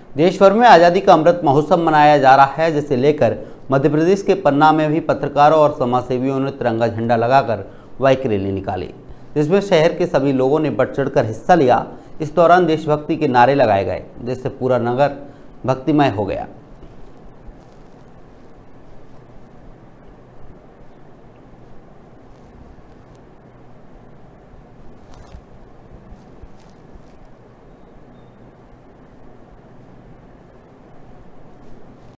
देश भर में आज़ादी का अमृत महोत्सव मनाया जा रहा है, जिसे लेकर मध्य प्रदेश के पन्ना में भी पत्रकारों और समाजसेवियों ने तिरंगा झंडा लगाकर बाइक रैली निकाली, जिसमें शहर के सभी लोगों ने बढ़ चढ़कर हिस्सा लिया। इस दौरान देशभक्ति के नारे लगाए गए, जिससे पूरा नगर भक्तिमय हो गया।